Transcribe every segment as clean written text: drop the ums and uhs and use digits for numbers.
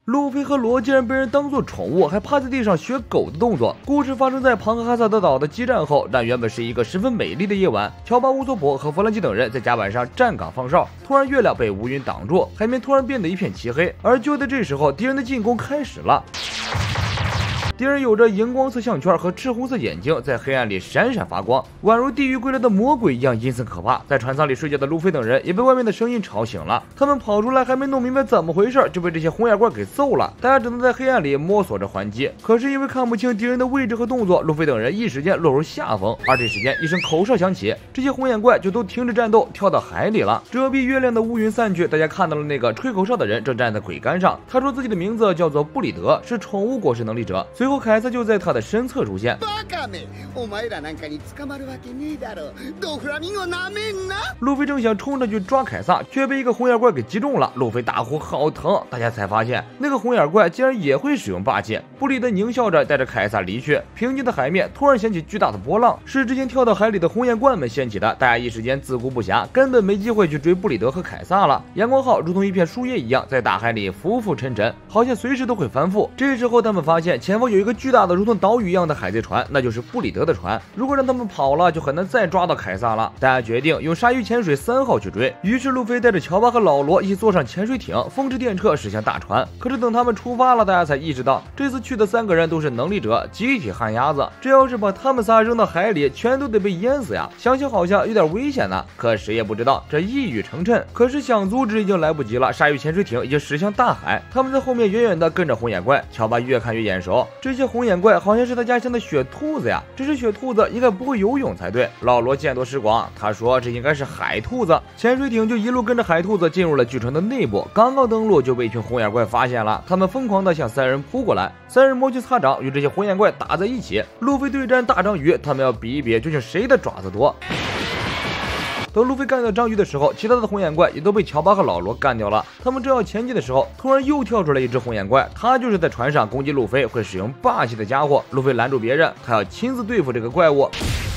路飞和罗竟然被人当作宠物，还趴在地上学狗的动作。故事发生在庞克哈萨德岛的激战后，但原本是一个十分美丽的夜晚。乔巴、乌索普和弗兰基等人在甲板上站岗放哨，突然月亮被乌云挡住，海面突然变得一片漆黑。而就在这时候，敌人的进攻开始了。敌人有着荧光色项圈和赤红色眼睛，在黑暗里闪闪发光，宛如地狱归来的魔鬼一样阴森可怕。在船舱里睡觉的路飞等人也被外面的声音吵醒了，他们跑出来还没弄明白怎么回事，就被这些红眼怪给揍了。大家只能在黑暗里摸索着还击，可是因为看不清敌人的位置和动作，路飞等人一时间落入下风。而这时间一声口哨响起，这些红眼怪就都停止战斗，跳到海里了。遮蔽月亮的乌云散去，大家看到了那个吹口哨的人正站在桅杆上，他说自己的名字叫做布里德，是宠物果实能力者。随后凯撒就在他的身侧出现。路飞正想冲上去抓凯撒，却被一个红眼怪给击中了。路飞大呼好疼，大家才发现那个红眼怪竟然也会使用霸气。布里德狞笑着带着凯撒离去。平静的海面突然掀起巨大的波浪，是之前跳到海里的红眼怪们掀起的。大家一时间自顾不暇，根本没机会去追布里德和凯撒了。阳光号如同一片树叶一样在大海里浮浮沉沉，好像随时都会翻覆。这时候他们发现前方有一个巨大的如同岛屿一样的海贼船，那就是布里德的船。如果让他们跑了，就很难再抓到凯撒了。大家决定用鲨鱼潜水3号去追。于是路飞带着乔巴和老罗一起坐上潜水艇，风驰电掣驶向大船。可是等他们出发了，大家才意识到这次去的3个人都是能力者，集体旱鸭子。这要是把他们仨扔到海里，全都得被淹死呀！想想好像有点危险呢。可谁也不知道这一语成谶。可是想阻止已经来不及了，鲨鱼潜水艇已经驶向大海。他们在后面远远的跟着红眼怪。乔巴越看越眼熟，这些红眼怪好像是他家乡的雪兔子呀，这只雪兔子应该不会游泳才对。老罗见多识广，他说这应该是海兔子。潜水艇就一路跟着海兔子进入了巨城的内部，刚刚登陆就被一群红眼怪发现了，他们疯狂的向3人扑过来，3人摩拳擦掌与这些红眼怪打在一起。路飞对战大章鱼，他们要比一比究竟谁的爪子多。等路飞干掉章鱼的时候，其他的红眼怪也都被乔巴和老罗干掉了。他们正要前进的时候，突然又跳出来一只红眼怪，他就是在船上攻击路飞会使用霸气的家伙。路飞拦住别人，他要亲自对付这个怪物。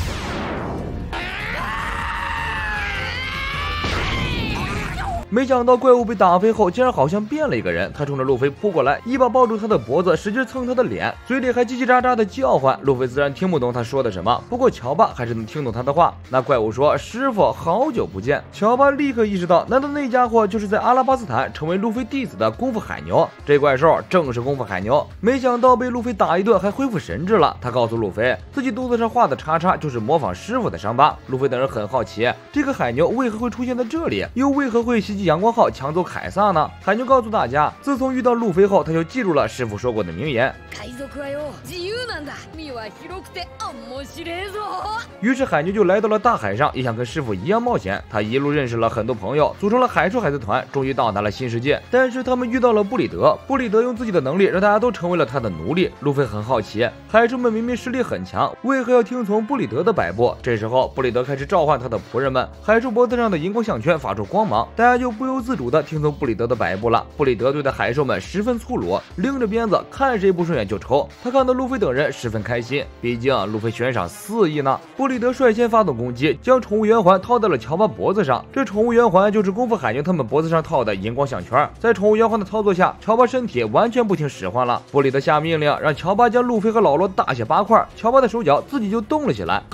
没想到怪物被打飞后，竟然好像变了一个人。他冲着路飞扑过来，一把抱住他的脖子，使劲蹭他的脸，嘴里还叽叽喳喳的叫唤。路飞自然听不懂他说的什么，不过乔巴还是能听懂他的话。那怪物说：“师傅，好久不见。”乔巴立刻意识到，难道那家伙就是在阿拉巴斯坦成为路飞弟子的功夫海牛？这怪兽正是功夫海牛。没想到被路飞打一顿，还恢复神智了。他告诉路飞，自己肚子上画的叉叉就是模仿师傅的伤疤。路飞等人很好奇，这个海牛为何会出现在这里，又为何会袭击阳光号抢走凯撒呢？海牛告诉大家，自从遇到路飞后，他就记住了师傅说过的名言。于是海牛就来到了大海上，也想跟师傅一样冒险。他一路认识了很多朋友，组成了海兽海贼团，终于到达了新世界。但是他们遇到了布里德，布里德用自己的能力让大家都成为了他的奴隶。路飞很好奇，海兽们明明实力很强，为何要听从布里德的摆布？这时候布里德开始召唤他的仆人们，海兽脖子上的荧光项圈发出光芒，大家就不由自主地听从布里德的摆布了。布里德对待海兽们十分粗鲁，拎着鞭子看谁不顺眼就抽。他看到路飞等人十分开心，毕竟路飞悬赏4亿呢。布里德率先发动攻击，将宠物圆环套在了乔巴脖子上。这宠物圆环就是功夫海牛他们脖子上套的荧光项圈。在宠物圆环的操作下，乔巴身体完全不听使唤了。布里德下命令让乔巴将路飞和老罗大卸8块，乔巴的手脚自己就动了起来。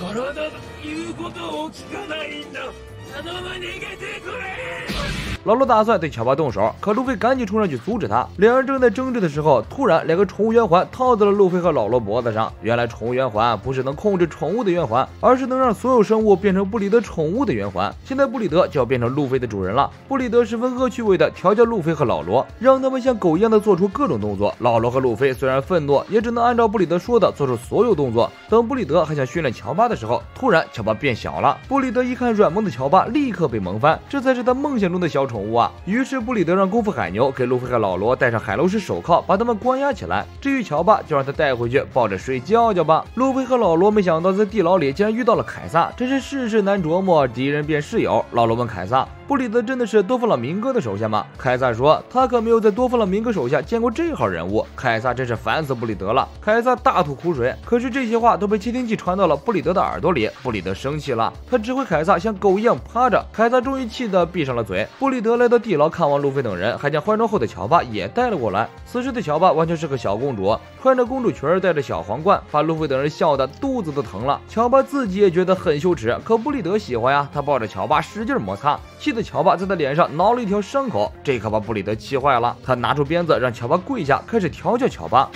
老罗打算对乔巴动手，可路飞赶紧冲上去阻止他。两人正在争执的时候，突然2个宠物圆环套在了路飞和老罗脖子上。原来宠物圆环不是能控制宠物的圆环，而是能让所有生物变成布里德宠物的圆环。现在布里德就要变成路飞的主人了。布里德十分恶趣味的调教路飞和老罗，让他们像狗一样的做出各种动作。老罗和路飞虽然愤怒，也只能按照布里德说的做出所有动作。等布里德还想训练乔巴的时候，突然乔巴变小了。布里德一看软萌的乔巴，立刻被萌翻，这才是他梦想中的小宠物啊！于是布里德让功夫海牛给路飞和老罗戴上海螺式手铐，把他们关押起来。至于乔巴，就让他带回去抱着睡觉觉吧。路飞和老罗没想到在地牢里竟然遇到了凯撒，真是世事难琢磨，敌人变室友。老罗问凯撒，布里德真的是多弗朗明哥的手下吗？凯撒说他可没有在多弗朗明哥手下见过这号人物。凯撒真是烦死布里德了。凯撒大吐苦水，可是这些话都被窃听器传到了布里德的耳朵里。布里德生气了，他指挥凯撒像狗一样趴着。凯撒终于气得闭上了嘴。布里德德来到地牢看望路飞等人，还将换装后的乔巴也带了过来。此时的乔巴完全是个小公主，穿着公主裙，戴着小皇冠，把路飞等人笑得肚子都疼了。乔巴自己也觉得很羞耻，可布里德喜欢呀，他抱着乔巴使劲摩擦，气得乔巴在他脸上挠了一条伤口，这可把布里德气坏了。他拿出鞭子让乔巴跪下，开始调教乔巴。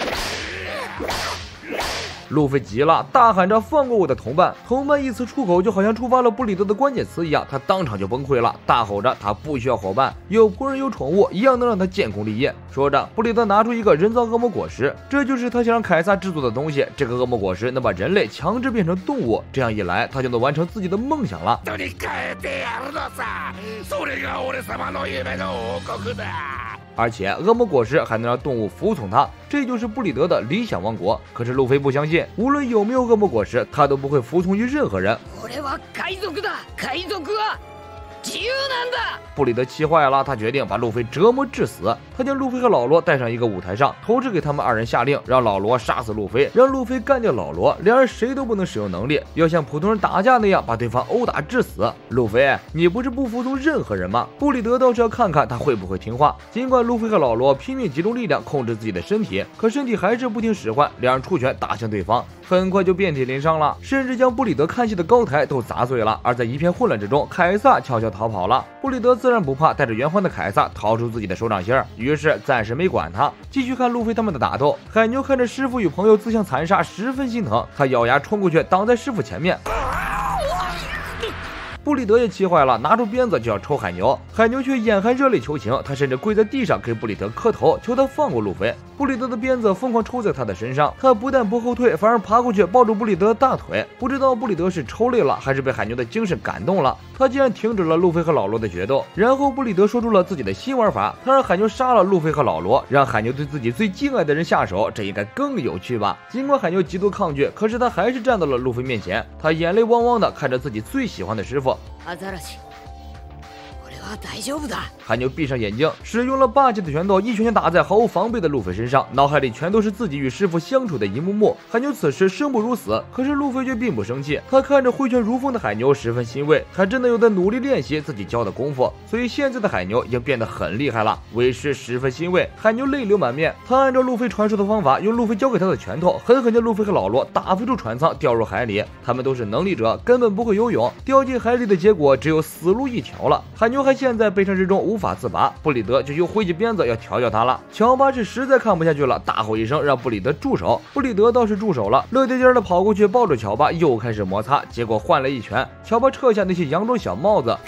路飞急了，大喊着放过我的同伴。同伴一词出口，就好像触发了布里德的关键词一样，他当场就崩溃了，大吼着他不需要伙伴，有仆人有宠物一样能让他建功立业。说着，布里德拿出一个人造恶魔果实，这就是他想让凯撒制作的东西。这个恶魔果实能把人类强制变成动物，这样一来，他就能完成自己的梦想了。而且恶魔果实还能让动物服从他，这就是布里德的理想王国。可是路飞不相信，无论有没有恶魔果实，他都不会服从于任何人。布里德气坏了，他决定把路飞折磨致死。他将路飞和老罗带上一个舞台上，同时给他们二人下令，让老罗杀死路飞，让路飞干掉老罗，两人谁都不能使用能力，要像普通人打架那样把对方殴打致死。路飞，你不是不服从任何人吗？布里德倒是要看看他会不会听话。尽管路飞和老罗拼命集中力量控制自己的身体，可身体还是不听使唤，两人出拳打向对方，很快就遍体鳞伤了，甚至将布里德看戏的高台都砸碎了。而在一片混乱之中，凯撒悄悄逃跑了。布里德自然不怕，带着圆环的凯撒掏出自己的手掌心，于是暂时没管他，继续看路飞他们的打斗。海牛看着师傅与朋友自相残杀，十分心疼，他咬牙冲过去挡在师傅前面。布里德也气坏了，拿出鞭子就要抽海牛，海牛却眼含热泪求情，他甚至跪在地上给布里德磕头，求他放过路飞。布里德的鞭子疯狂抽在他的身上，他不但不后退，反而爬过去抱住布里德的大腿。不知道布里德是抽累了，还是被海牛的精神感动了，他竟然停止了路飞和老罗的决斗。然后布里德说出了自己的新玩法，他让海牛杀了路飞和老罗，让海牛对自己最敬爱的人下手，这应该更有趣吧。尽管海牛极度抗拒，可是他还是站到了路飞面前，他眼泪汪汪的看着自己最喜欢的师傅。海牛闭上眼睛，使用了霸气的拳头，一拳拳打在毫无防备的路飞身上，脑海里全都是自己与师傅相处的一幕幕。海牛此时生不如死，可是路飞却并不生气，他看着挥拳如风的海牛十分欣慰，他真的有在努力练习自己教的功夫，所以现在的海牛已经变得很厉害了。为师十分欣慰，海牛泪流满面，他按照路飞传授的方法，用路飞教给他的拳头狠狠将路飞和老罗打飞出船舱，掉入海里。他们都是能力者，根本不会游泳，掉进海里的结果只有死路一条了。海牛还陷在悲伤之中无法自拔，布里德就又挥起鞭子要调教他了。乔巴是实在看不下去了，大吼一声让布里德住手。布里德倒是住手了，乐颠颠的跑过去抱住乔巴，又开始摩擦，结果换了一拳，乔巴撤下那些佯装小帽子。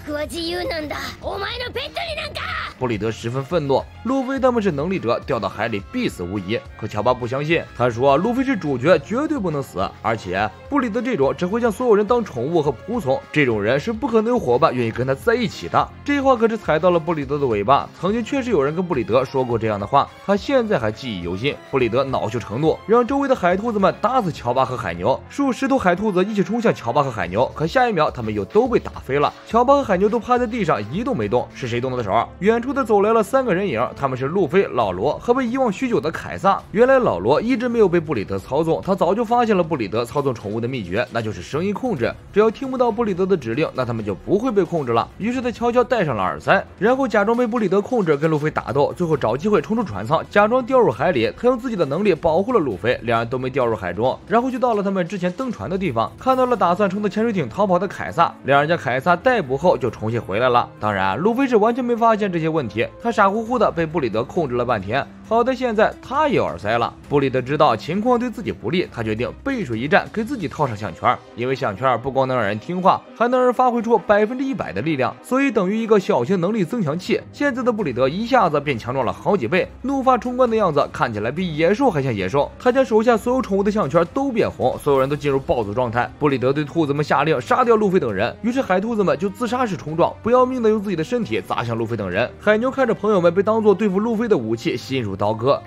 布里德十分愤怒，路飞他们是能力者，掉到海里必死无疑。可乔巴不相信，他说路飞是主角，绝对不能死，而且布里德这种只会将所有人当宠物和仆从，这种人是不可能有伙伴愿意跟他在一起的。这话可是踩到了布里德的尾巴，曾经确实有人跟布里德说过这样的话，他现在还记忆犹新。布里德恼羞成怒，让周围的海兔子们打死乔巴和海牛，数十头海兔子一起冲向乔巴和海牛，可下一秒他们又都被打飞了。乔巴和海牛都趴在地上一动没动，是谁动的手？远处的走来了三个人影，他们是路飞、老罗和被遗忘许久的凯撒。原来老罗一直没有被布里德操纵，他早就发现了布里德操纵宠物的秘诀，那就是声音控制，只要听不到布里德的指令，那他们就不会被控制了。于是他悄悄戴上了耳塞，然后假装被布里德控制，跟路飞打斗，最后找机会冲出船舱，假装掉入海里。他用自己的能力保护了路飞，两人都没掉入海中。然后就到了他们之前登船的地方，看到了打算乘着潜水艇逃跑的凯撒，两人将凯撒逮捕后就重新回来了。当然，路飞是完全没发现这些问题，他傻乎乎的被布里德控制了半天。好在现在他也有耳塞了。布里德知道情况对自己不利，他决定背水一战，给自己套上项圈。因为项圈不光能让人听话，还能让人发挥出100%的力量，所以等于一个小型能力增强器。现在的布里德一下子便强壮了好几倍，怒发冲冠的样子看起来比野兽还像野兽。他将手下所有宠物的项圈都变红，所有人都进入暴走状态。布里德对兔子们下令杀掉路飞等人，于是海兔子们就自杀式冲撞，不要命的用自己的身体砸向路飞等人。海牛看着朋友们被当作对付路飞的武器，心如刀割。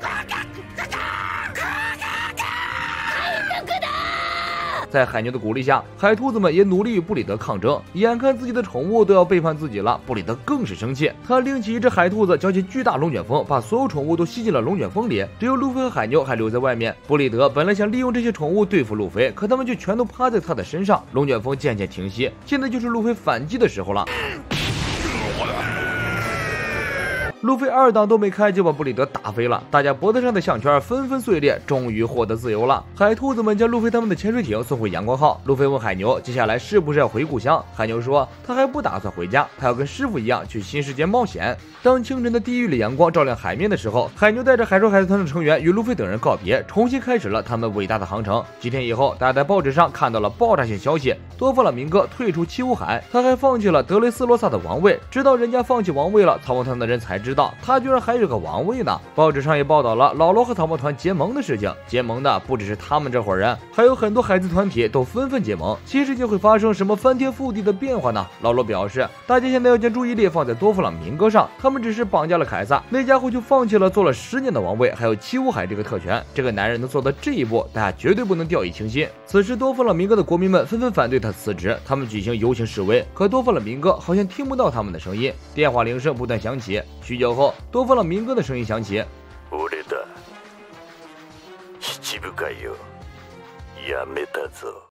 在海牛的鼓励下，海兔子们也努力与布里德抗争。眼看自己的宠物都要背叛自己了，布里德更是生气，他拎起一只海兔子，搅起巨大龙卷风，把所有宠物都吸进了龙卷风里，只有路飞和海牛还留在外面。布里德本来想利用这些宠物对付路飞，可他们却全都趴在他的身上。龙卷风渐渐停息，现在就是路飞反击的时候了。 路飞2档都没开就把布里德打飞了，大家脖子上的项圈纷纷碎裂，终于获得自由了。海兔子们将路飞他们的潜水艇送回阳光号。路飞问海牛，接下来是不是要回故乡？海牛说他还不打算回家，他要跟师傅一样去新世界冒险。当清晨的地狱里阳光照亮海面的时候，海牛带着海兽海贼团的成员与路飞等人告别，重新开始了他们伟大的航程。几天以后，大家在报纸上看到了爆炸性消息，多弗朗明哥退出七武海，他还放弃了德雷斯罗萨的王位。直到人家放弃王位了，草帽团的人才知道他居然还有个王位呢。报纸上也报道了老罗和草帽团结盟的事情，结盟的不只是他们这伙人，还有很多海贼团体都纷纷结盟。新世界会发生什么翻天覆地的变化呢？老罗表示，大家现在要将注意力放在多弗朗明哥上，他们只是绑架了凯撒，那家伙就放弃了做了10年的王位，还有七武海这个特权。这个男人能做到这一步，大家绝对不能掉以轻心。此时多弗朗明哥的国民们纷纷反对他辞职，他们举行游行示威，可多弗朗明哥好像听不到他们的声音。电话铃声不断响起，许久后，多弗朗明哥的声音响起： 俺だ七部会をやめたぞ。